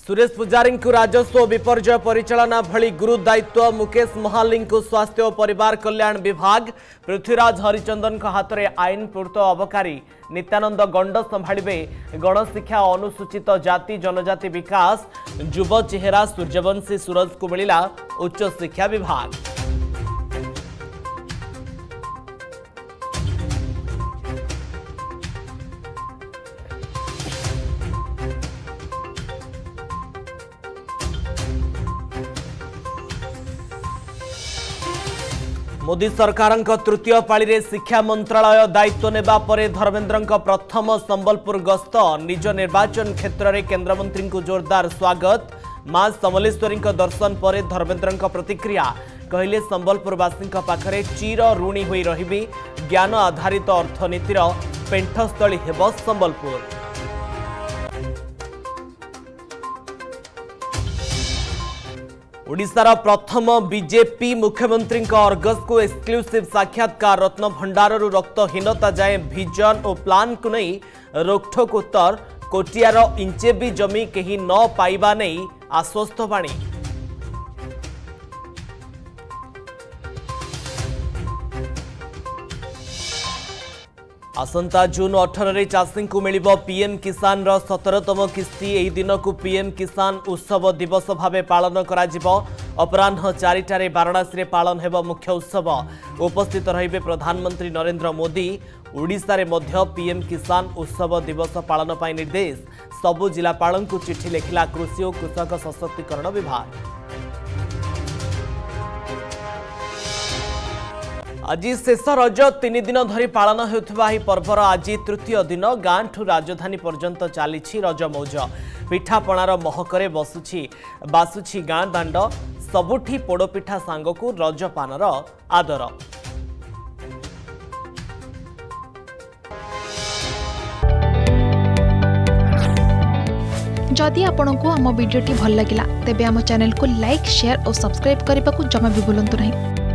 सुरेश पुजारी को राजस्व विपर्यय परिचालना भली गुरु दायित्व मुकेश महाली को स्वास्थ्य और परिवार कल्याण विभाग, पृथ्वीराज हरिचंदन हाथ में आईन पूर्त अबकारी, नित्यानंद गंड संभाळिबे गणशिक्षा अनुसूचित जाति जनजाति विकास, युव चेहरा सूर्यवंशी सूरज को मिला उच्च शिक्षा विभाग। मोदी सरकार तृतीय पाली शिक्षा मंत्रालय दायित्व नेबा परे धर्मेन्द्र प्रथम संबलपुर गस्त, निज निर्वाचन क्षेत्र में केन्द्रमंत्री को जोरदार स्वागत। मां समलेश्वरी दर्शन पर धर्मेन्द्र प्रतिक्रिया, कहले संबलपुरवासी पाखरे चिर ऋणी होई रहिबी, ज्ञान आधारित अर्थनीतिर पेंठस्थली हेब संबलपुर। ओडिशार प्रथम बीजेपी मुख्यमंत्री अर्गस को एक्सक्लूसिव साक्षात्कार, रत्न भंडारु रक्तहीनता जाए विजन और प्लान को नहीं रोकठोक उत्तर, कोटियार इंचे भी जमी कहीं न पाइबा नहीं आश्वस्त बाणी। आसंता जून 18 चाषी को मिल पीएम किसान 17तम किस्ती। यह दिन को पीएम किसान उत्सव दिवस भाव पालन करा अपराह 4टारे वाराणसी पालन हेब मुख्य उत्सव। उपस्थित रहिबे प्रधानमंत्री नरेंद्र मोदी। ओडिशा रे मध्य पीएम किसान उत्सव दिवस पालन पाई निर्देश, सबु जिलापाल को चिठी लिखिला कृषि और कृषक सशक्तिकरण विभाग। आज शेष रज 3 दिन धरी पालन होता पर्वर आज तृतीय दिन गाँ ठू राजधानी पर्यंत चली रज मौज। पिठापणार महकरे बासुछि गाँ दांड, सबुठी पोड़पिठा सांग को रजपानर आदर। जदि आपंक आम भिडी भल लगा तेब आम चैनल को लाइक, शेयर और सब्सक्राइब करने को जमा भी भूलु नहीं।